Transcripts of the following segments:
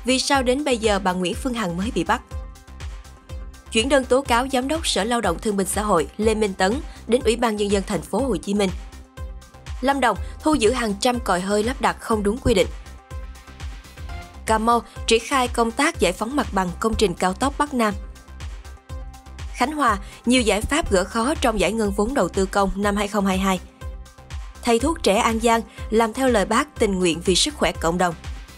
Vì sao đến bây giờ bà Nguyễn Phương Hằng mới bị bắt? Chuyển đơn tố cáo Giám đốc Sở Lao động Thương binh Xã hội Lê Minh Tấn đến Ủy ban Nhân dân thành phố Hồ Chí Minh. Lâm Đồng thu giữ hàng trăm còi hơi lắp đặt không đúng quy định. Cà Mau triển khai công tác giải phóng mặt bằng công trình cao tốc Bắc Nam. Khánh Hòa, nhiều giải pháp gỡ khó trong giải ngân vốn đầu tư công năm 2022. Thầy thuốc trẻ An Giang làm theo lời Bác tình nguyện vì sức khỏe cộng đồng.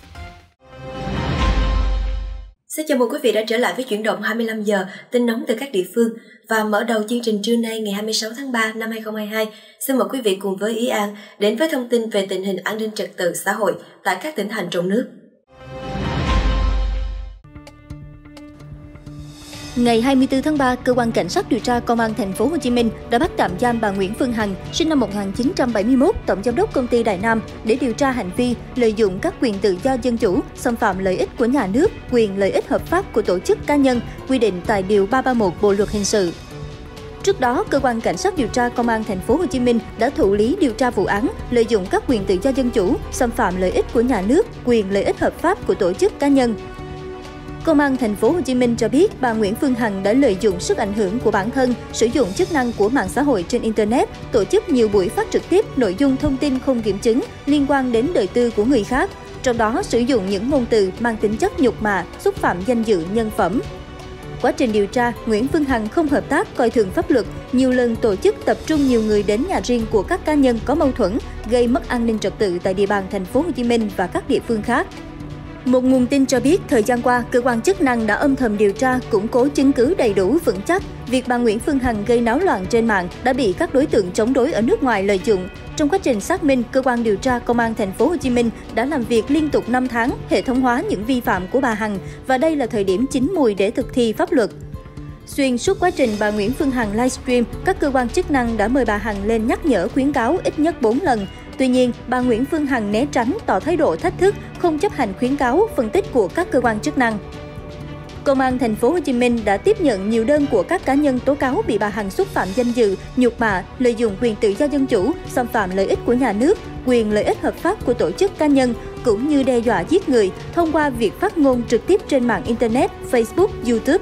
Xin chào mừng quý vị đã trở lại với Chuyển động 25 giờ, tin nóng từ các địa phương. Và mở đầu chương trình trưa nay ngày 26 tháng 3 năm 2022, xin mời quý vị cùng với Ý An đến với thông tin về tình hình an ninh trật tự xã hội tại các tỉnh thành trong nước. Ngày 24 tháng 3, cơ quan cảnh sát điều tra công an thành phố Hồ Chí Minh đã bắt tạm giam bà Nguyễn Phương Hằng, sinh năm 1971, tổng giám đốc công ty Đại Nam để điều tra hành vi lợi dụng các quyền tự do dân chủ, xâm phạm lợi ích của nhà nước, quyền lợi ích hợp pháp của tổ chức cá nhân, quy định tại điều 331 Bộ luật hình sự. Trước đó, cơ quan cảnh sát điều tra công an thành phố Hồ Chí Minh đã thụ lý điều tra vụ án lợi dụng các quyền tự do dân chủ, xâm phạm lợi ích của nhà nước, quyền lợi ích hợp pháp của tổ chức cá nhân. Công an thành phố Hồ Chí Minh cho biết bà Nguyễn Phương Hằng đã lợi dụng sức ảnh hưởng của bản thân, sử dụng chức năng của mạng xã hội trên internet, tổ chức nhiều buổi phát trực tiếp nội dung thông tin không kiểm chứng liên quan đến đời tư của người khác, trong đó sử dụng những ngôn từ mang tính chất nhục mạ, xúc phạm danh dự nhân phẩm. Quá trình điều tra, Nguyễn Phương Hằng không hợp tác, coi thường pháp luật, nhiều lần tổ chức tập trung nhiều người đến nhà riêng của các cá nhân có mâu thuẫn, gây mất an ninh trật tự tại địa bàn thành phố Hồ Chí Minh và các địa phương khác. Một nguồn tin cho biết, thời gian qua, cơ quan chức năng đã âm thầm điều tra, củng cố chứng cứ đầy đủ vững chắc. Việc bà Nguyễn Phương Hằng gây náo loạn trên mạng đã bị các đối tượng chống đối ở nước ngoài lợi dụng. Trong quá trình xác minh, cơ quan điều tra công an thành phố Hồ Chí Minh đã làm việc liên tục 5 tháng, hệ thống hóa những vi phạm của bà Hằng và đây là thời điểm chín mùi để thực thi pháp luật. Xuyên suốt quá trình bà Nguyễn Phương Hằng livestream, các cơ quan chức năng đã mời bà Hằng lên nhắc nhở khuyến cáo ít nhất 4 lần. Tuy nhiên, bà Nguyễn Phương Hằng né tránh, tỏ thái độ thách thức, không chấp hành khuyến cáo, phân tích của các cơ quan chức năng. Công an thành phố Hồ Chí Minh đã tiếp nhận nhiều đơn của các cá nhân tố cáo bị bà Hằng xúc phạm danh dự, nhục mạ, lợi dụng quyền tự do dân chủ, xâm phạm lợi ích của nhà nước, quyền lợi ích hợp pháp của tổ chức cá nhân, cũng như đe dọa giết người thông qua việc phát ngôn trực tiếp trên mạng internet, Facebook, YouTube.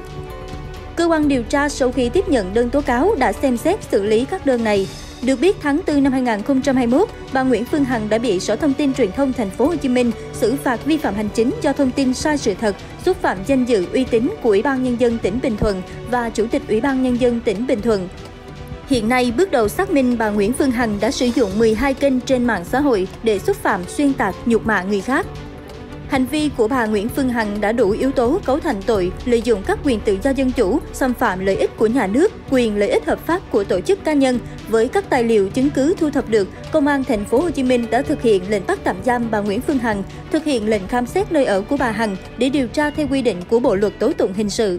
Cơ quan điều tra sau khi tiếp nhận đơn tố cáo đã xem xét xử lý các đơn này. Được biết, tháng 4 năm 2021, bà Nguyễn Phương Hằng đã bị Sở Thông tin Truyền thông thành phố Hồ Chí Minh xử phạt vi phạm hành chính do thông tin sai sự thật, xúc phạm danh dự uy tín của Ủy ban Nhân dân tỉnh Bình Thuận và Chủ tịch Ủy ban Nhân dân tỉnh Bình Thuận. Hiện nay, bước đầu xác minh bà Nguyễn Phương Hằng đã sử dụng 12 kênh trên mạng xã hội để xúc phạm, xuyên tạc, nhục mạ người khác. Hành vi của bà Nguyễn Phương Hằng đã đủ yếu tố cấu thành tội lợi dụng các quyền tự do dân chủ, xâm phạm lợi ích của nhà nước, quyền lợi ích hợp pháp của tổ chức cá nhân. Với các tài liệu chứng cứ thu thập được, Công an thành phố Hồ Chí Minh đã thực hiện lệnh bắt tạm giam bà Nguyễn Phương Hằng, thực hiện lệnh khám xét nơi ở của bà Hằng để điều tra theo quy định của Bộ luật tố tụng hình sự.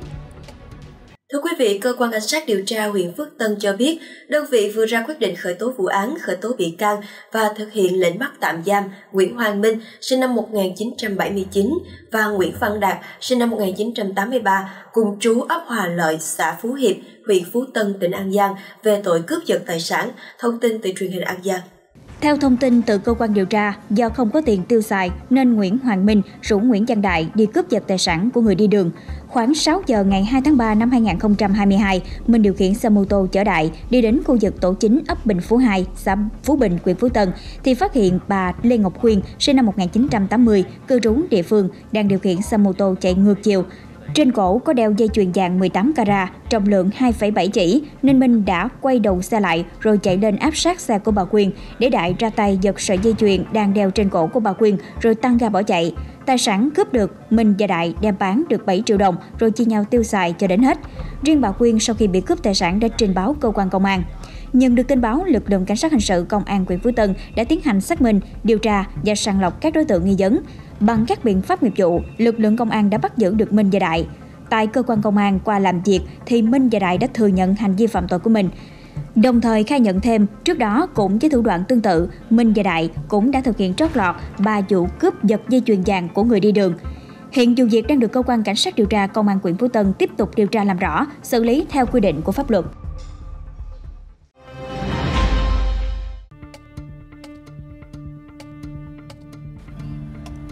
Thưa quý vị, cơ quan cảnh sát điều tra huyện Phước Tân cho biết, đơn vị vừa ra quyết định khởi tố vụ án, khởi tố bị can và thực hiện lệnh bắt tạm giam Nguyễn Hoàng Minh, sinh năm 1979 và Nguyễn Văn Đạt, sinh năm 1983, cùng trú ấp Hòa Lợi, xã Phú Hiệp, huyện Phú Tân, tỉnh An Giang về tội cướp giật tài sản. Thông tin từ truyền hình An Giang. Theo thông tin từ cơ quan điều tra, do không có tiền tiêu xài nên Nguyễn Hoàng Minh rủ Nguyễn Văn Đại đi cướp giật tài sản của người đi đường. Khoảng 6 giờ ngày 2 tháng 3 năm 2022, Minh điều khiển xe mô tô chở Đại đi đến khu vực tổ chính ấp Bình Phú 2, xã Phú Bình, huyện Phú Tân thì phát hiện bà Lê Ngọc Khuyên, sinh năm 1980, cư trú địa phương, đang điều khiển xe mô tô chạy ngược chiều. Trên cổ có đeo dây chuyền vàng 18 carat, trọng lượng 2,7 chỉ, nên Minh đã quay đầu xe lại rồi chạy lên áp sát xe của bà Quyên để Đại ra tay giật sợi dây chuyền đang đeo trên cổ của bà Quyên rồi tăng ga bỏ chạy. Tài sản cướp được, Minh và Đại đem bán được 7 triệu đồng rồi chia nhau tiêu xài cho đến hết. Riêng bà Quyên sau khi bị cướp tài sản đã trình báo cơ quan công an. Nhận được tin báo, lực lượng cảnh sát hình sự công an huyện Phú Tân đã tiến hành xác minh, điều tra và sàng lọc các đối tượng nghi vấn. Bằng các biện pháp nghiệp vụ, lực lượng công an đã bắt giữ được Minh và Đại. Tại cơ quan công an, qua làm việc thì Minh và Đại đã thừa nhận hành vi phạm tội của mình. Đồng thời khai nhận thêm, trước đó cũng với thủ đoạn tương tự, Minh và Đại cũng đã thực hiện trót lọt 3 vụ cướp giật dây chuyền vàng của người đi đường. Hiện vụ việc đang được cơ quan cảnh sát điều tra công an huyện Phú Tân tiếp tục điều tra làm rõ, xử lý theo quy định của pháp luật.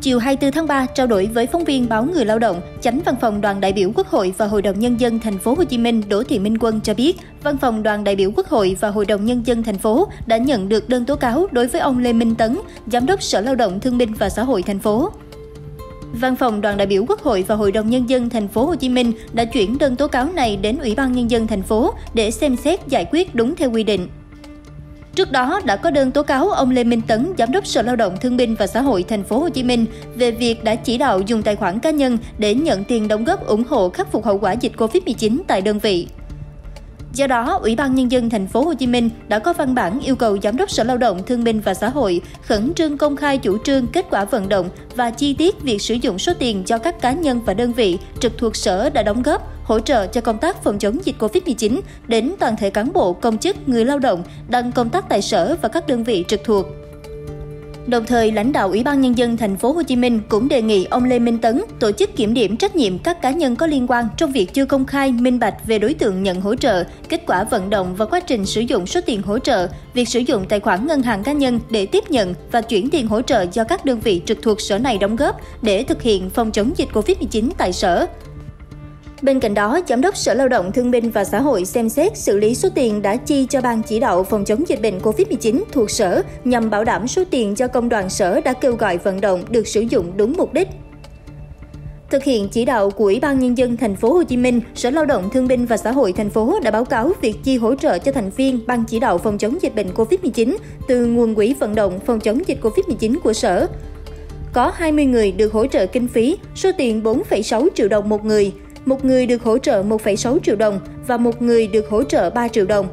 Chiều 24 tháng 3, trao đổi với phóng viên báo Người Lao động, Chánh Văn phòng Đoàn đại biểu Quốc hội và Hội đồng Nhân dân thành phố Hồ Chí Minh Đỗ Thị Minh Quân cho biết, Văn phòng Đoàn đại biểu Quốc hội và Hội đồng Nhân dân thành phố đã nhận được đơn tố cáo đối với ông Lê Minh Tấn, Giám đốc Sở Lao động Thương binh và Xã hội thành phố. Văn phòng Đoàn đại biểu Quốc hội và Hội đồng Nhân dân thành phố Hồ Chí Minh đã chuyển đơn tố cáo này đến Ủy ban Nhân dân thành phố để xem xét giải quyết đúng theo quy định. Trước đó đã có đơn tố cáo ông Lê Minh Tấn, Giám đốc Sở Lao động Thương binh và Xã hội thành phố Hồ Chí Minh về việc đã chỉ đạo dùng tài khoản cá nhân để nhận tiền đóng góp ủng hộ khắc phục hậu quả dịch Covid-19 tại đơn vị. Do đó, Ủy ban Nhân dân thành phố Hồ Chí Minh đã có văn bản yêu cầu Giám đốc Sở Lao động Thương binh và Xã hội khẩn trương công khai chủ trương, kết quả vận động và chi tiết việc sử dụng số tiền do các cá nhân và đơn vị trực thuộc Sở đã đóng góp hỗ trợ cho công tác phòng chống dịch Covid-19 đến toàn thể cán bộ, công chức, người lao động đang công tác tại Sở và các đơn vị trực thuộc. Đồng thời, lãnh đạo Ủy ban Nhân dân thành phố Hồ Chí Minh cũng đề nghị ông Lê Minh Tấn tổ chức kiểm điểm trách nhiệm các cá nhân có liên quan trong việc chưa công khai, minh bạch về đối tượng nhận hỗ trợ, kết quả vận động và quá trình sử dụng số tiền hỗ trợ, việc sử dụng tài khoản ngân hàng cá nhân để tiếp nhận và chuyển tiền hỗ trợ do các đơn vị trực thuộc Sở này đóng góp để thực hiện phòng chống dịch Covid-19 tại Sở. Bên cạnh đó, Giám đốc Sở Lao động Thương binh và Xã hội xem xét xử lý số tiền đã chi cho Ban chỉ đạo phòng chống dịch bệnh Covid-19 thuộc Sở nhằm bảo đảm số tiền do công đoàn Sở đã kêu gọi vận động được sử dụng đúng mục đích. Thực hiện chỉ đạo của Ủy ban Nhân dân thành phố Hồ Chí Minh, Sở Lao động Thương binh và Xã hội thành phố đã báo cáo việc chi hỗ trợ cho thành viên Ban chỉ đạo phòng chống dịch bệnh Covid-19 từ nguồn quỹ vận động phòng chống dịch Covid-19 của Sở. Có 20 người được hỗ trợ kinh phí, số tiền 4,6 triệu đồng một người được hỗ trợ 1,6 triệu đồng và một người được hỗ trợ 3 triệu đồng.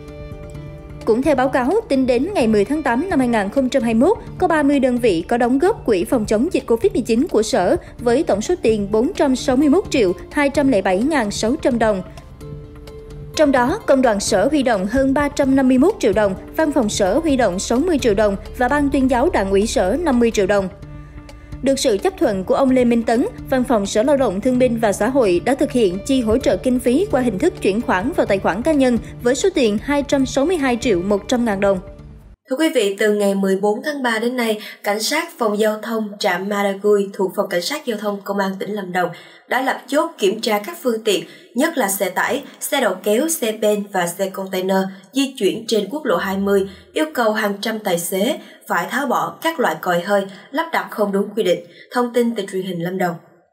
Cũng theo báo cáo, tính đến ngày 10 tháng 8 năm 2021, có 30 đơn vị có đóng góp quỹ phòng chống dịch Covid-19 của Sở với tổng số tiền 461 triệu 207.600 đồng. Trong đó, Công đoàn Sở huy động hơn 351 triệu đồng, Văn phòng Sở huy động 60 triệu đồng và Ban tuyên giáo Đảng ủy Sở 50 triệu đồng. Được sự chấp thuận của ông Lê Minh Tấn, Văn phòng Sở Lao động Thương binh và Xã hội đã thực hiện chi hỗ trợ kinh phí qua hình thức chuyển khoản vào tài khoản cá nhân với số tiền 262 triệu 100 ngàn đồng. Thưa quý vị, từ ngày 14 tháng 3 đến nay, Cảnh sát Phòng Giao thông trạm Madagui thuộc Phòng Cảnh sát Giao thông Công an tỉnh Lâm Đồng đã lập chốt kiểm tra các phương tiện, nhất là xe tải, xe đầu kéo, xe ben và xe container di chuyển trên quốc lộ 20, yêu cầu hàng trăm tài xế phải tháo bỏ các loại còi hơi lắp đặt không đúng quy định. Thông tin từ truyền hình Lâm Đồng.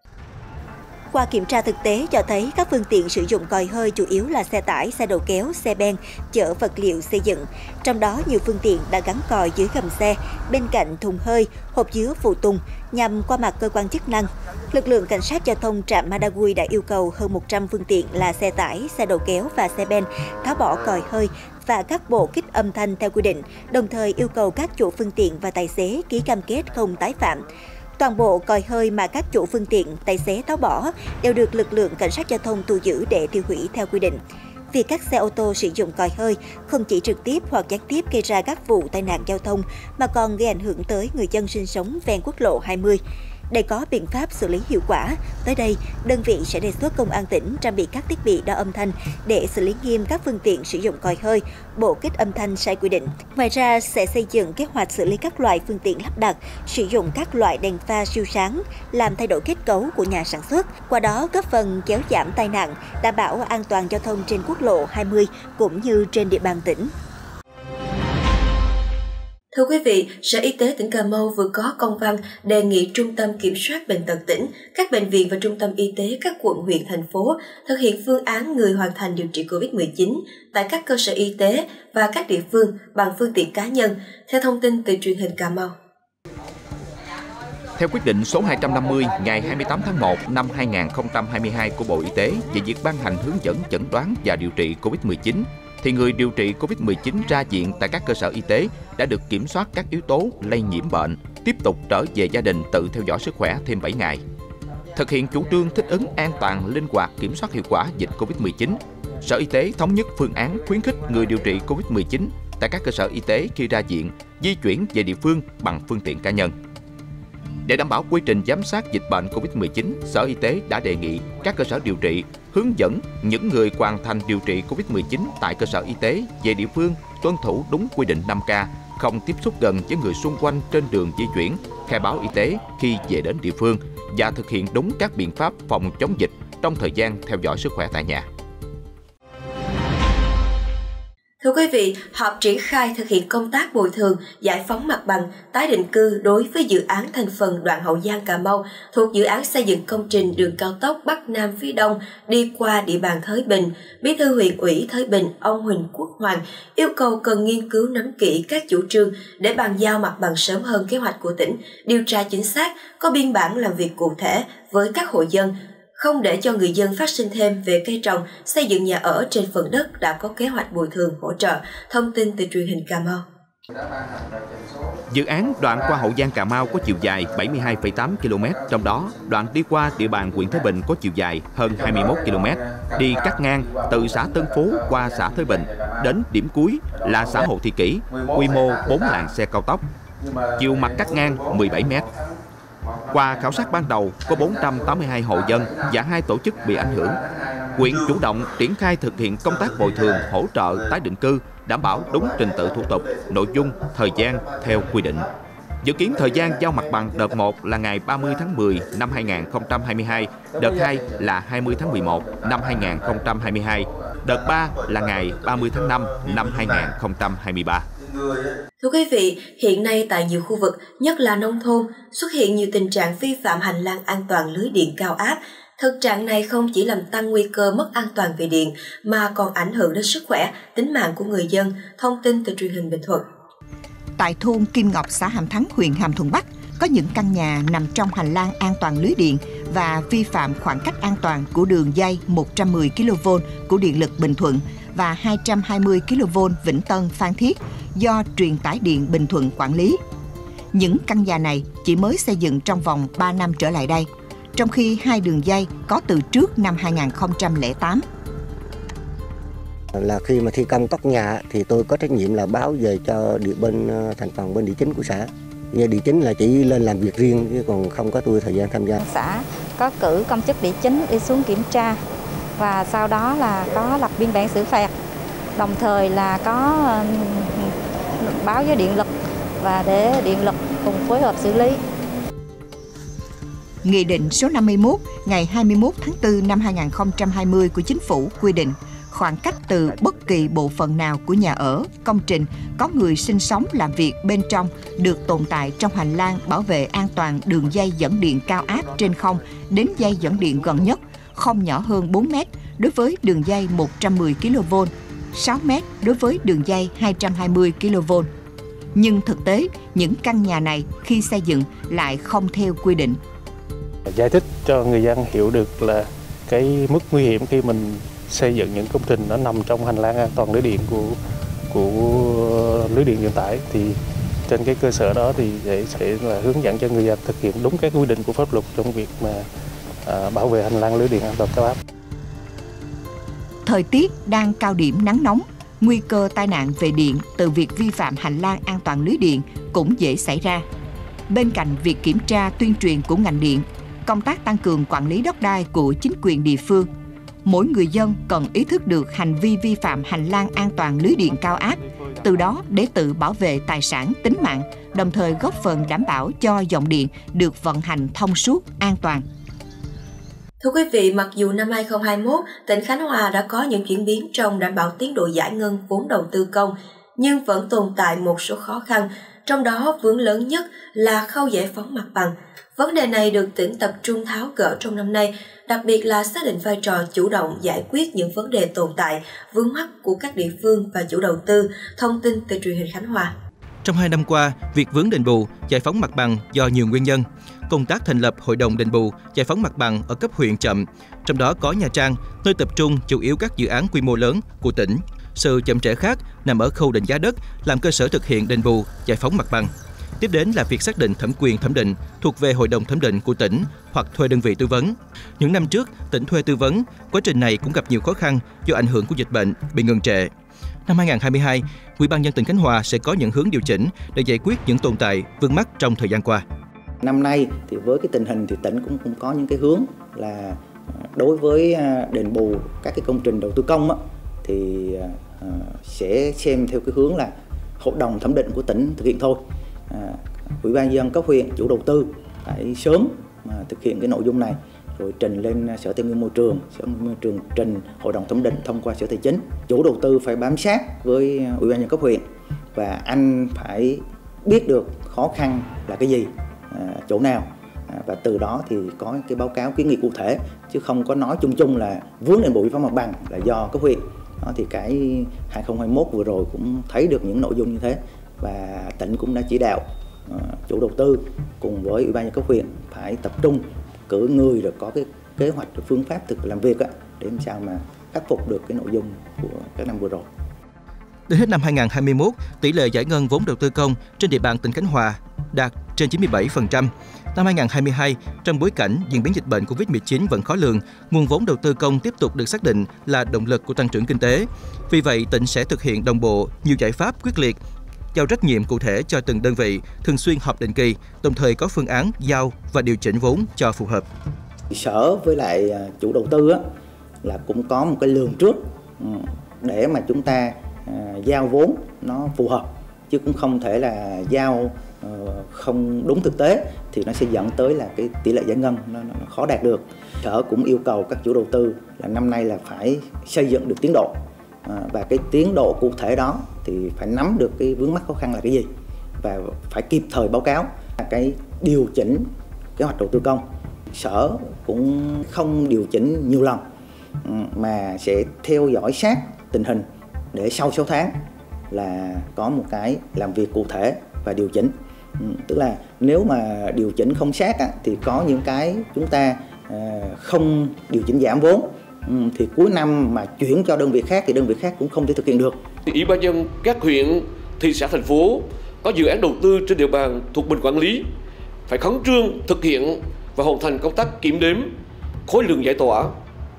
Qua kiểm tra thực tế cho thấy các phương tiện sử dụng còi hơi chủ yếu là xe tải, xe đầu kéo, xe ben, chở vật liệu xây dựng. Trong đó, nhiều phương tiện đã gắn còi dưới gầm xe, bên cạnh thùng hơi, hộp chứa phụ tùng nhằm qua mặt cơ quan chức năng. Lực lượng Cảnh sát Giao thông trạm Madagui đã yêu cầu hơn 100 phương tiện là xe tải, xe đầu kéo và xe ben tháo bỏ còi hơi và các bộ kích âm thanh theo quy định, đồng thời yêu cầu các chủ phương tiện và tài xế ký cam kết không tái phạm. Toàn bộ còi hơi mà các chủ phương tiện, tài xế tháo bỏ đều được lực lượng Cảnh sát Giao thông thu giữ để tiêu hủy theo quy định. Việc các xe ô tô sử dụng còi hơi không chỉ trực tiếp hoặc gián tiếp gây ra các vụ tai nạn giao thông mà còn gây ảnh hưởng tới người dân sinh sống ven quốc lộ 20. Để có biện pháp xử lý hiệu quả, tới đây, đơn vị sẽ đề xuất Công an tỉnh trang bị các thiết bị đo âm thanh để xử lý nghiêm các phương tiện sử dụng còi hơi, bộ kích âm thanh sai quy định. Ngoài ra, sẽ xây dựng kế hoạch xử lý các loại phương tiện lắp đặt, sử dụng các loại đèn pha siêu sáng, làm thay đổi kết cấu của nhà sản xuất, qua đó góp phần kéo giảm tai nạn, đảm bảo an toàn giao thông trên quốc lộ 20 cũng như trên địa bàn tỉnh. Thưa quý vị, Sở Y tế tỉnh Cà Mau vừa có công văn đề nghị Trung tâm Kiểm soát Bệnh tật tỉnh, các bệnh viện và trung tâm y tế các quận, huyện, thành phố thực hiện phương án người hoàn thành điều trị COVID-19 tại các cơ sở y tế và các địa phương bằng phương tiện cá nhân, theo thông tin từ truyền hình Cà Mau. Theo quyết định số 250 ngày 28 tháng 1 năm 2022 của Bộ Y tế về việc ban hành hướng dẫn chẩn đoán và điều trị COVID-19, thì người điều trị COVID-19 ra viện tại các cơ sở y tế đã được kiểm soát các yếu tố lây nhiễm bệnh, tiếp tục trở về gia đình tự theo dõi sức khỏe thêm 7 ngày. Thực hiện chủ trương thích ứng an toàn, linh hoạt, kiểm soát hiệu quả dịch COVID-19, Sở Y tế thống nhất phương án khuyến khích người điều trị COVID-19 tại các cơ sở y tế khi ra viện di chuyển về địa phương bằng phương tiện cá nhân. Để đảm bảo quy trình giám sát dịch bệnh COVID-19, Sở Y tế đã đề nghị các cơ sở điều trị hướng dẫn những người hoàn thành điều trị COVID-19 tại cơ sở y tế về địa phương tuân thủ đúng quy định 5K không tiếp xúc gần với người xung quanh trên đường di chuyển, khai báo y tế khi về đến địa phương và thực hiện đúng các biện pháp phòng chống dịch trong thời gian theo dõi sức khỏe tại nhà. Thưa quý vị, họp triển khai thực hiện công tác bồi thường, giải phóng mặt bằng, tái định cư đối với dự án thành phần đoạn Hậu Giang - Cà Mau thuộc dự án xây dựng công trình đường cao tốc Bắc Nam phía Đông đi qua địa bàn Thới Bình. Bí thư huyện ủy Thới Bình, ông Huỳnh Quốc Hoàng yêu cầu cần nghiên cứu nắm kỹ các chủ trương để bàn giao mặt bằng sớm hơn kế hoạch của tỉnh, điều tra chính xác, có biên bản làm việc cụ thể với các hộ dân, không để cho người dân phát sinh thêm về cây trồng, xây dựng nhà ở trên phần đất đã có kế hoạch bồi thường hỗ trợ. Thông tin từ truyền hình Cà Mau. Dự án đoạn qua Hậu Giang - Cà Mau có chiều dài 72,8 km, trong đó đoạn đi qua địa bàn huyện Thới Bình có chiều dài hơn 21 km, đi cắt ngang từ xã Tân Phú qua xã Thới Bình đến điểm cuối là xã Hồ Thị Kỷ, quy mô 4 làn xe cao tốc, chiều mặt cắt ngang 17 m. Qua khảo sát ban đầu, có 482 hộ dân và 2 tổ chức bị ảnh hưởng. Huyện chủ động triển khai thực hiện công tác bồi thường, hỗ trợ tái định cư, đảm bảo đúng trình tự thủ tục, nội dung, thời gian theo quy định. Dự kiến thời gian giao mặt bằng đợt 1 là ngày 30 tháng 10 năm 2022, đợt 2 là 20 tháng 11 năm 2022, đợt 3 là ngày 30 tháng 5 năm 2023. Thưa quý vị, hiện nay tại nhiều khu vực, nhất là nông thôn, xuất hiện nhiều tình trạng vi phạm hành lang an toàn lưới điện cao áp. Thực trạng này không chỉ làm tăng nguy cơ mất an toàn về điện, mà còn ảnh hưởng đến sức khỏe, tính mạng của người dân. Thông tin từ truyền hình Bình Thuận. Tại thôn Kim Ngọc, xã Hàm Thắng, huyện Hàm Thuận Bắc, có những căn nhà nằm trong hành lang an toàn lưới điện và vi phạm khoảng cách an toàn của đường dây 110 kV của Điện lực Bình Thuận và 220 kV Vĩnh Tân Phan Thiết do Truyền tải điện Bình Thuận quản lý. Những căn nhà này chỉ mới xây dựng trong vòng 3 năm trở lại đây, trong khi hai đường dây có từ trước năm 2008. Là khi mà thi công tóc nhà thì tôi có trách nhiệm là báo về cho bên thành phần bên địa chính của xã. Như địa chính là chỉ lên làm việc riêng chứ còn không có tôi thời gian tham gia. Xã có cử công chức địa chính đi xuống kiểm tra và sau đó là có lập biên bản xử phạt, đồng thời là có báo với điện lực và để điện lực cùng phối hợp xử lý. Nghị định số 51 ngày 21 tháng 4 năm 2020 của Chính phủ quy định khoảng cách từ bất kỳ bộ phận nào của nhà ở, công trình có người sinh sống làm việc bên trong được tồn tại trong hành lang bảo vệ an toàn đường dây dẫn điện cao áp trên không đến dây dẫn điện gần nhất, không nhỏ hơn 4 m đối với đường dây 110 kV, 6 m đối với đường dây 220 kV. Nhưng thực tế, những căn nhà này khi xây dựng lại không theo quy định. Giải thích cho người dân hiểu được là cái mức nguy hiểm khi mình xây dựng những công trình nó nằm trong hành lang an toàn lưới điện của lưới điện truyền tải, thì trên cái cơ sở đó thì sẽ là hướng dẫn cho người dân thực hiện đúng các quy định của pháp luật trong việc mà bảo vệ hành lang lưới điện an toàn cao áp. Thời tiết đang cao điểm nắng nóng, nguy cơ tai nạn về điện từ việc vi phạm hành lang an toàn lưới điện cũng dễ xảy ra. Bên cạnh việc kiểm tra tuyên truyền của ngành điện, công tác tăng cường quản lý đất đai của chính quyền địa phương, mỗi người dân cần ý thức được hành vi vi phạm hành lang an toàn lưới điện cao áp, từ đó để tự bảo vệ tài sản, tính mạng, đồng thời góp phần đảm bảo cho dòng điện được vận hành thông suốt, an toàn. Thưa quý vị, mặc dù năm 2021, tỉnh Khánh Hòa đã có những chuyển biến trong đảm bảo tiến độ giải ngân vốn đầu tư công, nhưng vẫn tồn tại một số khó khăn, trong đó vướng lớn nhất là khâu giải phóng mặt bằng. Vấn đề này được tỉnh tập trung tháo gỡ trong năm nay, đặc biệt là xác định vai trò chủ động giải quyết những vấn đề tồn tại, vướng mắc của các địa phương và chủ đầu tư. Thông tin từ truyền hình Khánh Hòa. Trong 2 năm qua, việc vướng đền bù, giải phóng mặt bằng do nhiều nguyên nhân. Công tác thành lập hội đồng đền bù, giải phóng mặt bằng ở cấp huyện chậm, trong đó có Nha Trang, nơi tập trung chủ yếu các dự án quy mô lớn của tỉnh. Sự chậm trễ khác nằm ở khâu định giá đất, làm cơ sở thực hiện đền bù, giải phóng mặt bằng. Tiếp đến là việc xác định thẩm quyền thẩm định thuộc về hội đồng thẩm định của tỉnh hoặc thuê đơn vị tư vấn. Những năm trước, tỉnh thuê tư vấn, quá trình này cũng gặp nhiều khó khăn do ảnh hưởng của dịch bệnh bị ngừng trệ. Năm 2022, Ủy ban nhân dân tỉnh Khánh Hòa sẽ có những hướng điều chỉnh để giải quyết những tồn tại vướng mắc trong thời gian qua. Năm nay thì với cái tình hình thì tỉnh cũng có những cái hướng là đối với đền bù các cái công trình đầu tư công thì sẽ xem theo cái hướng là hội đồng thẩm định của tỉnh thực hiện thôi. Ủy ban nhân dân cấp huyện, chủ đầu tư phải sớm thực hiện cái nội dung này rồi trình lên Sở Tài nguyên Môi trường, Sở Tài nguyên Môi trường trình hội đồng thẩm định thông qua Sở Tài chính. Chủ đầu tư phải bám sát với Ủy ban nhân dân cấp huyện và anh phải biết được khó khăn là cái gì, chỗ nào, và từ đó thì có cái báo cáo kiến nghị cụ thể, chứ không có nói chung chung là vướng đền bù giải phóng mặt bằng là do cấp huyện. Đó thì cái 2021 vừa rồi cũng thấy được những nội dung như thế, và tỉnh cũng đã chỉ đạo chủ đầu tư cùng với Ủy ban nhân dân cấp huyện phải tập trung cử người rồi có cái kế hoạch và phương pháp thực làm việc để làm sao mà khắc phục được cái nội dung của các năm vừa rồi. Đến hết năm 2021, tỷ lệ giải ngân vốn đầu tư công trên địa bàn tỉnh Khánh Hòa đạt trên 97%. Năm 2022, trong bối cảnh diễn biến dịch bệnh Covid-19 vẫn khó lường, nguồn vốn đầu tư công tiếp tục được xác định là động lực của tăng trưởng kinh tế. Vì vậy, tỉnh sẽ thực hiện đồng bộ nhiều giải pháp quyết liệt, giao trách nhiệm cụ thể cho từng đơn vị, thường xuyên họp định kỳ, đồng thời có phương án giao và điều chỉnh vốn cho phù hợp. Sở với lại chủ đầu tư là cũng có một cái lường trước để mà chúng ta giao vốn nó phù hợp, chứ cũng không thể là giao không đúng thực tế thì nó sẽ dẫn tới là cái tỷ lệ giải ngân nó khó đạt được. Sở cũng yêu cầu các chủ đầu tư là năm nay là phải xây dựng được tiến độ, và cái tiến độ cụ thể đó thì phải nắm được cái vướng mắc khó khăn là cái gì và phải kịp thời báo cáo cái điều chỉnh kế hoạch đầu tư công. Sở cũng không điều chỉnh nhiều lần mà sẽ theo dõi sát tình hình để sau 6 tháng là có một cái làm việc cụ thể và điều chỉnh. Tức là nếu mà điều chỉnh không sát thì có những cái chúng ta không điều chỉnh giảm vốn, thì cuối năm mà chuyển cho đơn vị khác thì đơn vị khác cũng không thể thực hiện được. Ủy ban nhân các huyện, thị xã, thành phố có dự án đầu tư trên địa bàn thuộc mình quản lý phải khẩn trương thực hiện và hoàn thành công tác kiểm đếm khối lượng giải tỏa,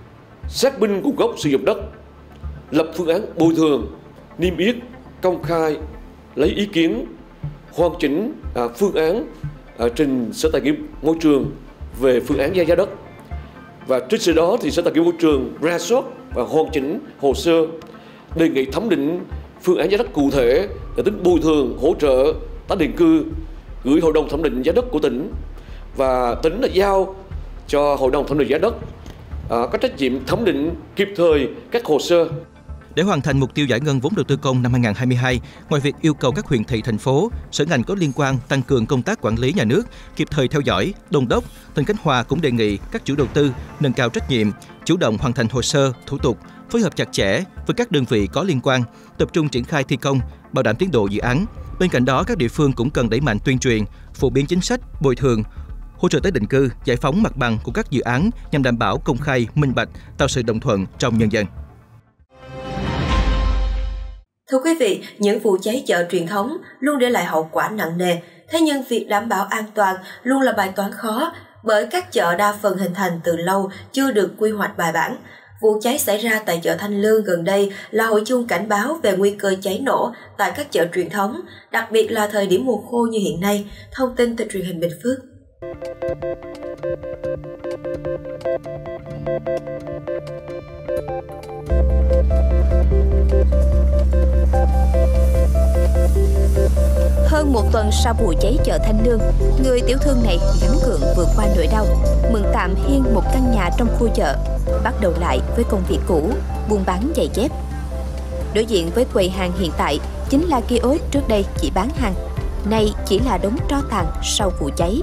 xác minh nguồn gốc sử dụng đất, lập phương án bồi thường, niêm yết, công khai, lấy ý kiến, hoàn chỉnh phương án trình Sở Tài nguyên Môi trường về phương án giá đất. Và trên sự đó thì Sở Tài nguyên Môi trường rà soát và hoàn chỉnh hồ sơ, đề nghị thẩm định phương án giá đất cụ thể để tính bồi thường, hỗ trợ tái định cư, gửi Hội đồng thẩm định giá đất của tỉnh, và tỉnh là giao cho Hội đồng thẩm định giá đất có trách nhiệm thẩm định kịp thời các hồ sơ. Để hoàn thành mục tiêu giải ngân vốn đầu tư công năm 2022, ngoài việc yêu cầu các huyện, thị, thành phố, sở ngành có liên quan tăng cường công tác quản lý nhà nước, kịp thời theo dõi, đôn đốc, tỉnh Khánh Hòa cũng đề nghị các chủ đầu tư nâng cao trách nhiệm, chủ động hoàn thành hồ sơ, thủ tục, phối hợp chặt chẽ với các đơn vị có liên quan, tập trung triển khai thi công, bảo đảm tiến độ dự án. Bên cạnh đó, các địa phương cũng cần đẩy mạnh tuyên truyền, phổ biến chính sách, bồi thường, hỗ trợ tái định cư, giải phóng mặt bằng của các dự án nhằm đảm bảo công khai, minh bạch, tạo sự đồng thuận trong nhân dân. Thưa quý vị, những vụ cháy chợ truyền thống luôn để lại hậu quả nặng nề. Thế nhưng việc đảm bảo an toàn luôn là bài toán khó bởi các chợ đa phần hình thành từ lâu chưa được quy hoạch bài bản. Vụ cháy xảy ra tại chợ Thanh Lương gần đây là hồi chuông cảnh báo về nguy cơ cháy nổ tại các chợ truyền thống, đặc biệt là thời điểm mùa khô như hiện nay. Thông tin từ truyền hình Bình Phước. Hơn một tuần sau vụ cháy chợ Thanh Lương, người tiểu thương này gắng gượng vượt qua nỗi đau, mượn tạm hiên một căn nhà trong khu chợ, bắt đầu lại với công việc cũ, buôn bán giày dép. Đối diện với quầy hàng hiện tại chính là kiosk trước đây chỉ bán hàng, nay chỉ là đống tro tàn sau vụ cháy.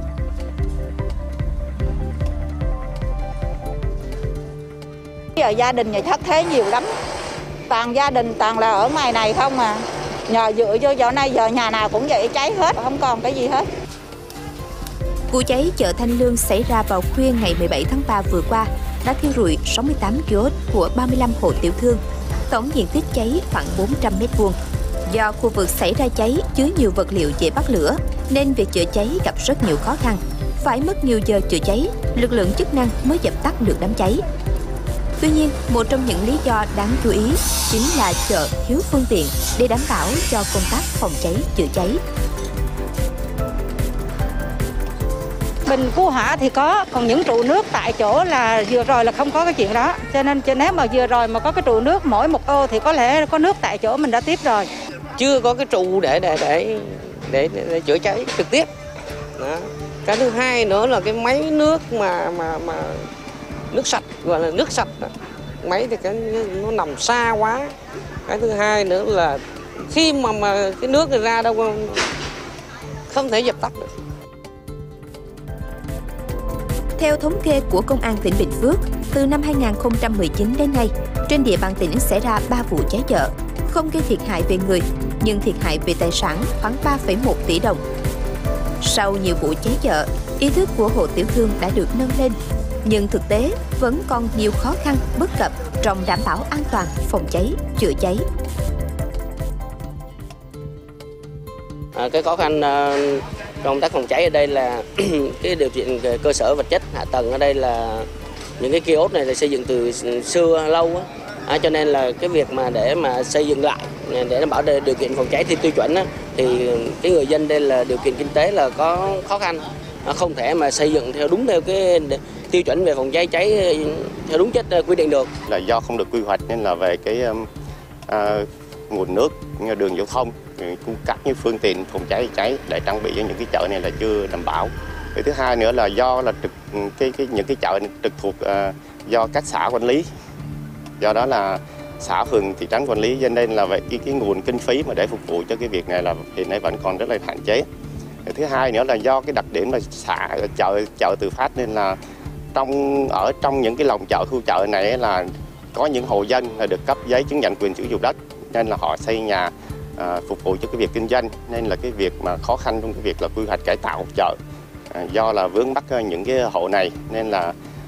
Giờ gia đình nhà thất thế nhiều lắm, toàn gia đình toàn là ở ngoài này không à. Nhờ dựa vô chỗ này giờ nhà nào cũng vậy, cháy hết, không còn cái gì hết. Vụ cháy chợ Thanh Lương xảy ra vào khuya ngày 17 tháng 3 vừa qua đã thiêu rụi 68 kiosk của 35 hộ tiểu thương, tổng diện tích cháy khoảng 400 m². Do khu vực xảy ra cháy chứa nhiều vật liệu dễ bắt lửa nên việc chữa cháy gặp rất nhiều khó khăn. Phải mất nhiều giờ chữa cháy, lực lượng chức năng mới dập tắt được đám cháy. Tuy nhiên, một trong những lý do đáng chú ý chính là chợ thiếu phương tiện để đảm bảo cho công tác phòng cháy chữa cháy. Bình cứu hỏa thì có, còn những trụ nước tại chỗ là vừa rồi là không có cái chuyện đó. Cho nên nếu mà vừa rồi mà có cái trụ nước mỗi một ô thì có lẽ có nước tại chỗ mình đã tiếp rồi. chưa có cái trụ để chữa cháy trực tiếp. Đó. Cái thứ hai nữa là cái máy nước mà nước sạch, gọi là nước sạch đó. Máy thì nó nằm xa quá. Cái thứ hai nữa là khi mà cái nước ra đâu không thể dập tắt được. Theo thống kê của Công an tỉnh Bình Phước, từ năm 2019 đến nay, trên địa bàn tỉnh xảy ra 3 vụ cháy chợ, không gây thiệt hại về người, nhưng thiệt hại về tài sản khoảng 3,1 tỷ đồng. Sau nhiều vụ cháy chợ, ý thức của hộ tiểu thương đã được nâng lên, nhưng thực tế vẫn còn nhiều khó khăn, bất cập trong đảm bảo an toàn phòng cháy, chữa cháy. Cái khó khăn trong công tác phòng cháy ở đây là cái điều kiện cơ sở vật chất, hạ tầng ở đây là những cái kiosk này là xây dựng từ xưa lâu á, cho nên là cái việc mà để mà xây dựng lại để đảm bảo điều kiện phòng cháy thì tiêu chuẩn á, thì cái người dân đây là điều kiện kinh tế là có khó khăn, không thể mà xây dựng theo cái tiêu chuẩn về phòng cháy cháy theo đúng chất quy định được. Là do không được quy hoạch nên là về cái nguồn nước, đường giao thông, cung cấp những phương tiện phòng cháy cháy để trang bị cho những cái chợ này là chưa đảm bảo. Cái thứ hai nữa là do là những cái chợ trực thuộc do các xã quản lý, do đó là xã phường thị trấn quản lý, cho nên là về cái nguồn kinh phí mà để phục vụ cho cái việc này là hiện nay vẫn còn rất là hạn chế. Cái thứ hai nữa là do cái đặc điểm là chợ tự phát nên là trong những cái lòng chợ, khu chợ này là có những hộ dân là được cấp giấy chứng nhận quyền sử dụng đất, nên là họ xây nhà phục vụ cho cái việc kinh doanh, nên là cái việc mà khó khăn trong cái việc là quy hoạch cải tạo chợ do là vướng mắc những cái hộ này, nên là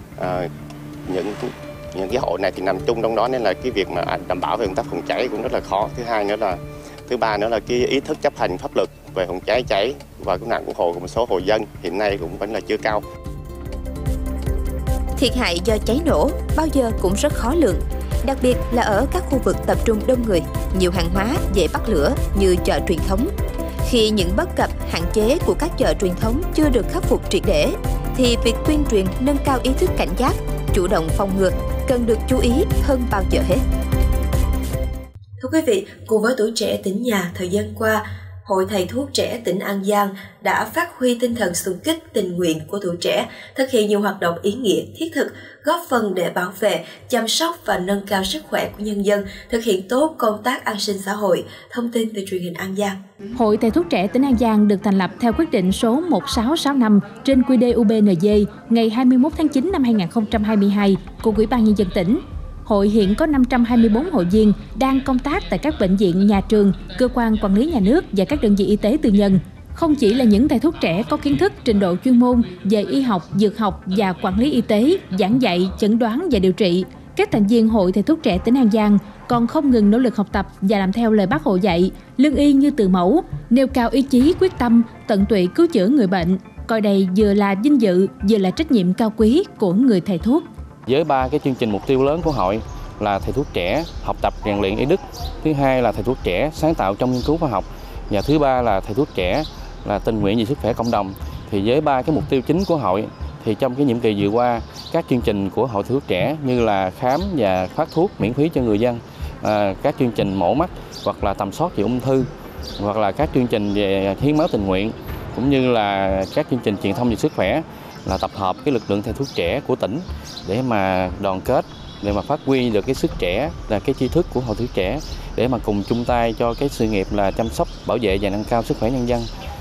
những cái hộ này thì nằm chung trong đó, nên là cái việc mà đảm bảo về công tác phòng cháy cũng rất là khó. Thứ ba nữa là cái ý thức chấp hành pháp luật về phòng cháy cháy và cứu nạn cứu hộ của một số hộ dân hiện nay cũng vẫn là chưa cao. Thiệt hại do cháy nổ bao giờ cũng rất khó lường, đặc biệt là ở các khu vực tập trung đông người, nhiều hàng hóa dễ bắt lửa như chợ truyền thống. Khi những bất cập, hạn chế của các chợ truyền thống chưa được khắc phục triệt để, thì việc tuyên truyền nâng cao ý thức cảnh giác, chủ động phòng ngừa cần được chú ý hơn bao giờ hết. Thưa quý vị, cùng với Tuổi Trẻ tỉnh nhà, thời gian qua, Hội Thầy Thuốc Trẻ tỉnh An Giang đã phát huy tinh thần xung kích tình nguyện của tuổi trẻ, thực hiện nhiều hoạt động ý nghĩa thiết thực, góp phần để bảo vệ, chăm sóc và nâng cao sức khỏe của nhân dân, thực hiện tốt công tác an sinh xã hội. Thông tin từ truyền hình An Giang. Hội Thầy Thuốc Trẻ tỉnh An Giang được thành lập theo quyết định số 1665 trên QĐ-UBND ngày 21 tháng 9 năm 2022 của Ủy ban Nhân dân tỉnh. Hội hiện có 524 hội viên đang công tác tại các bệnh viện, nhà trường, cơ quan quản lý nhà nước và các đơn vị y tế tư nhân. Không chỉ là những thầy thuốc trẻ có kiến thức, trình độ chuyên môn về y học, dược học và quản lý y tế, giảng dạy, chẩn đoán và điều trị, các thành viên Hội Thầy Thuốc Trẻ tỉnh An Giang còn không ngừng nỗ lực học tập và làm theo lời Bác Hồ dạy, lương y như từ mẫu, nêu cao ý chí, quyết tâm, tận tụy cứu chữa người bệnh, coi đây vừa là vinh dự, vừa là trách nhiệm cao quý của người thầy thuốc. Với 3 cái chương trình mục tiêu lớn của hội là thầy thuốc trẻ học tập rèn luyện y đức, thứ hai là thầy thuốc trẻ sáng tạo trong nghiên cứu khoa học, và thứ ba là thầy thuốc trẻ là tình nguyện vì sức khỏe cộng đồng. Thì với 3 cái mục tiêu chính của hội thì trong cái nhiệm kỳ vừa qua, các chương trình của Hội Thầy Thuốc Trẻ như là khám và phát thuốc miễn phí cho người dân, các chương trình mổ mắt hoặc là tầm soát về ung thư, hoặc là các chương trình về hiến máu tình nguyện, cũng như là các chương trình truyền thông về sức khỏe, là tập hợp cái lực lượng thầy thuốc trẻ của tỉnh để mà đoàn kết, để mà phát huy được cái sức trẻ, là cái tri thức của Hội Thầy Thuốc Trẻ, để mà cùng chung tay cho cái sự nghiệp là chăm sóc, bảo vệ và nâng cao sức khỏe nhân dân.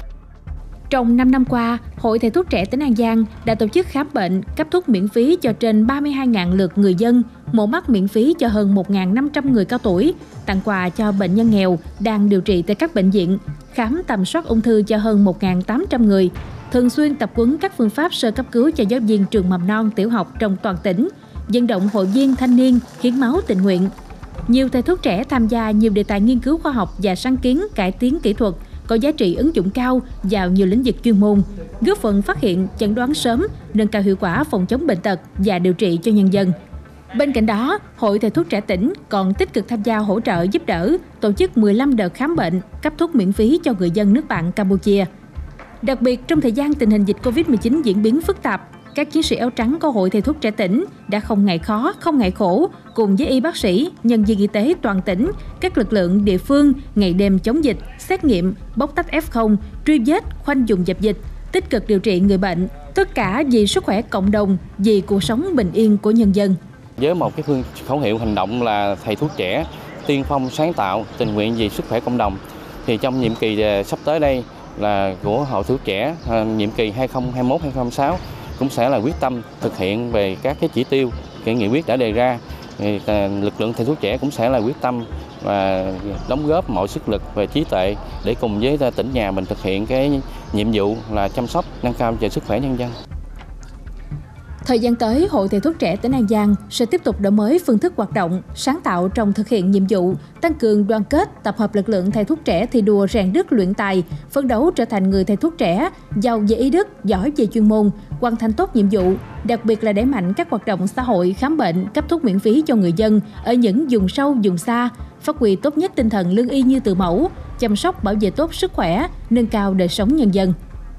Trong 5 năm qua, Hội Thầy Thuốc Trẻ tỉnh An Giang đã tổ chức khám bệnh, cấp thuốc miễn phí cho trên 32.000 lượt người dân, mổ mắt miễn phí cho hơn 1.500 người cao tuổi, tặng quà cho bệnh nhân nghèo đang điều trị tại các bệnh viện, khám tầm soát ung thư cho hơn 1.800 người, thường xuyên tập huấn các phương pháp sơ cấp cứu cho giáo viên trường mầm non, tiểu học trong toàn tỉnh, vận động hội viên thanh niên hiến máu tình nguyện. Nhiều thầy thuốc trẻ tham gia nhiều đề tài nghiên cứu khoa học và sáng kiến cải tiến kỹ thuật có giá trị ứng dụng cao vào nhiều lĩnh vực chuyên môn, góp phần phát hiện, chẩn đoán sớm, nâng cao hiệu quả phòng chống bệnh tật và điều trị cho nhân dân. Bên cạnh đó, Hội Thầy Thuốc Trẻ tỉnh còn tích cực tham gia hỗ trợ giúp đỡ, tổ chức 15 đợt khám bệnh, cấp thuốc miễn phí cho người dân nước bạn Campuchia. Đặc biệt, trong thời gian tình hình dịch Covid-19 diễn biến phức tạp, các chiến sĩ áo trắng của Hội Thầy thuốc trẻ tỉnh đã không ngại khó, không ngại khổ, cùng với y bác sĩ, nhân viên y tế toàn tỉnh, các lực lượng địa phương ngày đêm chống dịch, xét nghiệm, bóc tách F0, truy vết, khoanh vùng dập dịch, tích cực điều trị người bệnh, tất cả vì sức khỏe cộng đồng, vì cuộc sống bình yên của nhân dân. Với một cái khẩu hiệu hành động là thầy thuốc trẻ, tiên phong sáng tạo, tình nguyện vì sức khỏe cộng đồng, thì trong nhiệm kỳ sắp tới đây là của Hội Thuốc trẻ, nhiệm kỳ 2021-2026 cũng sẽ là quyết tâm thực hiện về các cái chỉ tiêu cái nghị quyết đã đề ra. Lực lượng thầy thuốc trẻ cũng sẽ là quyết tâm và đóng góp mọi sức lực về trí tuệ để cùng với tỉnh nhà mình thực hiện cái nhiệm vụ là chăm sóc, nâng cao về sức khỏe nhân dân. Thời gian tới, Hội Thầy thuốc trẻ tỉnh An Giang sẽ tiếp tục đổi mới phương thức hoạt động, sáng tạo trong thực hiện nhiệm vụ, tăng cường đoàn kết, tập hợp lực lượng thầy thuốc trẻ thi đua rèn đức luyện tài, phấn đấu trở thành người thầy thuốc trẻ, giàu về ý đức, giỏi về chuyên môn, hoàn thành tốt nhiệm vụ, đặc biệt là đẩy mạnh các hoạt động xã hội, khám bệnh, cấp thuốc miễn phí cho người dân ở những vùng sâu, vùng xa, phát huy tốt nhất tinh thần lương y như từ mẫu, chăm sóc bảo vệ tốt sức khỏe, nâng cao đời sống nhân dân.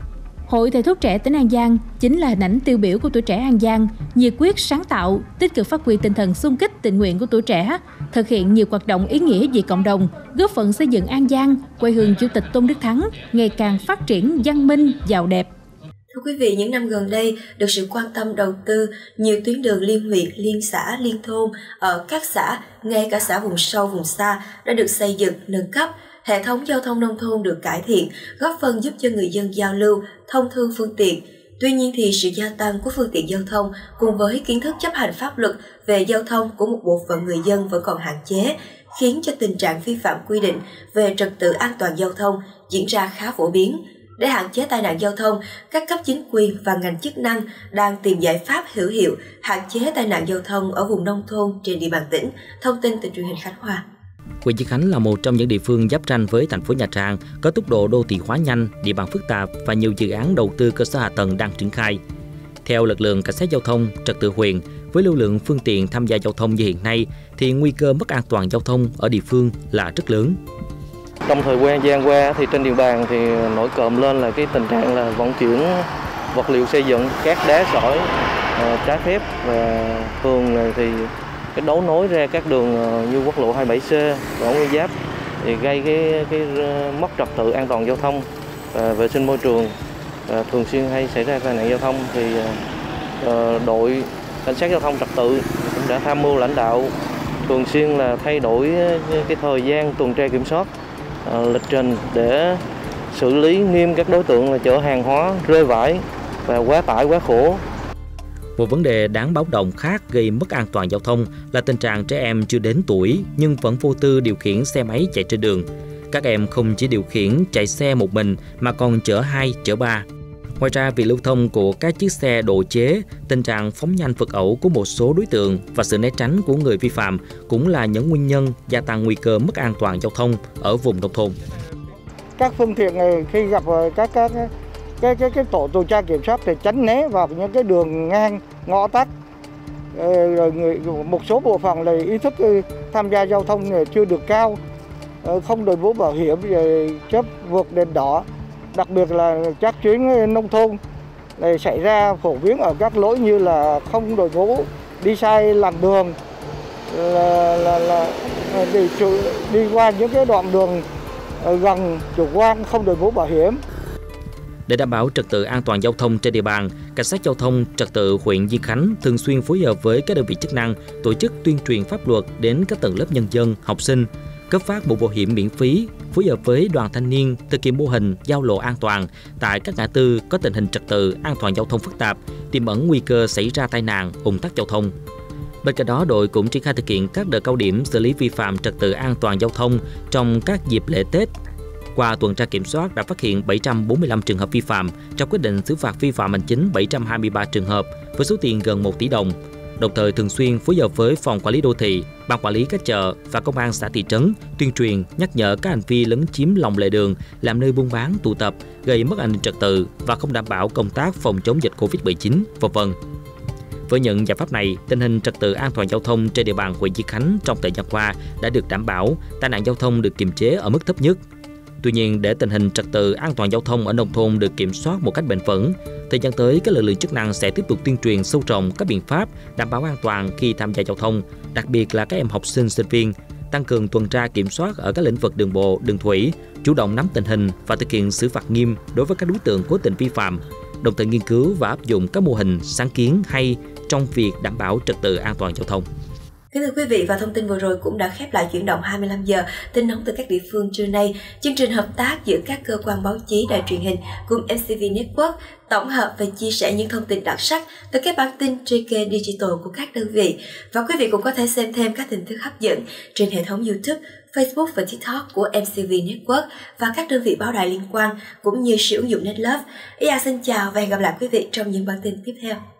Hội Thầy thuốc trẻ tỉnh An Giang chính là hình ảnh tiêu biểu của tuổi trẻ An Giang, nhiệt quyết sáng tạo, tích cực phát huy tinh thần xung kích tình nguyện của tuổi trẻ, thực hiện nhiều hoạt động ý nghĩa vì cộng đồng, góp phần xây dựng An Giang, quê hương Chủ tịch Tôn Đức Thắng ngày càng phát triển văn minh, giàu đẹp. Thưa quý vị, những năm gần đây, được sự quan tâm đầu tư, nhiều tuyến đường liên huyện, liên xã, liên thôn ở các xã, ngay cả xã vùng sâu, vùng xa đã được xây dựng, nâng cấp. Hệ thống giao thông nông thôn được cải thiện, góp phần giúp cho người dân giao lưu, thông thương phương tiện. Tuy nhiên thì sự gia tăng của phương tiện giao thông cùng với kiến thức chấp hành pháp luật về giao thông của một bộ phận người dân vẫn còn hạn chế, khiến cho tình trạng vi phạm quy định về trật tự an toàn giao thông diễn ra khá phổ biến. Để hạn chế tai nạn giao thông, các cấp chính quyền và ngành chức năng đang tìm giải pháp hữu hiệu hạn chế tai nạn giao thông ở vùng nông thôn trên địa bàn tỉnh. Thông tin từ truyền hình Khánh Hòa. Huyện Diên Khánh là một trong những địa phương giáp ranh với thành phố Nha Trang, có tốc độ đô thị hóa nhanh, địa bàn phức tạp và nhiều dự án đầu tư cơ sở hạ tầng đang triển khai. Theo lực lượng cảnh sát giao thông trật tự huyện, với lưu lượng phương tiện tham gia giao thông như hiện nay, thì nguy cơ mất an toàn giao thông ở địa phương là rất lớn. Trong thời gian qua thì trên địa bàn thì nổi cộm lên là cái tình trạng là vận chuyển vật liệu xây dựng, cát đá sỏi trái phép, và thường thì cái đấu nối ra các đường như quốc lộ 27C, Võ Nguyên Giáp thì gây cái mất trật tự an toàn giao thông và vệ sinh môi trường, và thường xuyên hay xảy ra tai nạn giao thông. Thì đội cảnh sát giao thông trật tự cũng đã tham mưu lãnh đạo thường xuyên là thay đổi cái thời gian tuần tra kiểm soát, lịch trình để xử lý nghiêm các đối tượng là chở hàng hóa rơi vãi và quá tải quá khổ. Một vấn đề đáng báo động khác gây mất an toàn giao thông là tình trạng trẻ em chưa đến tuổi nhưng vẫn vô tư điều khiển xe máy chạy trên đường. Các em không chỉ điều khiển chạy xe một mình mà còn chở hai, chở ba. Ngoài ra, việc lưu thông của các chiếc xe độ chế, tình trạng phóng nhanh vượt ẩu của một số đối tượng và sự né tránh của người vi phạm cũng là những nguyên nhân gia tăng nguy cơ mất an toàn giao thông ở vùng nông thôn. Các phương tiện này khi gặp các tổ tuần tra kiểm soát thì tránh né vào những cái đường ngang, ngõ tắt. Một số bộ phận là ý thức tham gia giao thông chưa được cao, không đội mũ bảo hiểm, chớp vượt đèn đỏ. Đặc biệt là các chuyến nông thôn này xảy ra phổ biến ở các lỗi như là không đội mũ, đi sai làn đường, đi qua những cái đoạn đường gần chủ quan, không đội mũ bảo hiểm. Để đảm bảo trật tự an toàn giao thông trên địa bàn, cảnh sát giao thông trật tự huyện Diên Khánh thường xuyên phối hợp với các đơn vị chức năng tổ chức tuyên truyền pháp luật đến các tầng lớp nhân dân, học sinh, cấp phát mũ bảo hiểm miễn phí, phối hợp với đoàn thanh niên thực hiện mô hình giao lộ an toàn tại các ngã tư có tình hình trật tự an toàn giao thông phức tạp, tiềm ẩn nguy cơ xảy ra tai nạn, ùn tắc giao thông. Bên cạnh đó, đội cũng triển khai thực hiện các đợt cao điểm xử lý vi phạm trật tự an toàn giao thông trong các dịp lễ Tết. Qua tuần tra kiểm soát đã phát hiện 745 trường hợp vi phạm, trong quyết định xử phạt vi phạm hành chính 723 trường hợp với số tiền gần 1 tỷ đồng. Đồng thời thường xuyên phối hợp với Phòng Quản lý Đô thị, Ban Quản lý các chợ và Công an xã thị trấn tuyên truyền, nhắc nhở các hành vi lấn chiếm lòng lề đường, làm nơi buôn bán, tụ tập, gây mất an ninh trật tự và không đảm bảo công tác phòng chống dịch Covid-19, v.v. Với những giải pháp này, tình hình trật tự an toàn giao thông trên địa bàn huyện Diên Khánh trong thời gian qua đã được đảm bảo, tai nạn giao thông được kiềm chế ở mức thấp nhất. Tuy nhiên, để tình hình trật tự an toàn giao thông ở nông thôn được kiểm soát một cách bền vững, thời gian tới các lực lượng chức năng sẽ tiếp tục tuyên truyền sâu rộng các biện pháp đảm bảo an toàn khi tham gia giao thông, đặc biệt là các em học sinh, sinh viên, tăng cường tuần tra kiểm soát ở các lĩnh vực đường bộ, đường thủy, chủ động nắm tình hình và thực hiện xử phạt nghiêm đối với các đối tượng cố tình vi phạm, đồng thời nghiên cứu và áp dụng các mô hình sáng kiến hay trong việc đảm bảo trật tự an toàn giao thông. Kính thưa quý vị, và thông tin vừa rồi cũng đã khép lại chuyển động 25 giờ tin nóng từ các địa phương trưa nay. Chương trình hợp tác giữa các cơ quan báo chí, đài truyền hình cùng MCV Network tổng hợp và chia sẻ những thông tin đặc sắc từ các bản tin trên kênh digital của các đơn vị. Và quý vị cũng có thể xem thêm các tin tức hấp dẫn trên hệ thống YouTube, Facebook và TikTok của MCV Network và các đơn vị báo đài liên quan cũng như sử dụng NetLove. Xin chào và hẹn gặp lại quý vị trong những bản tin tiếp theo.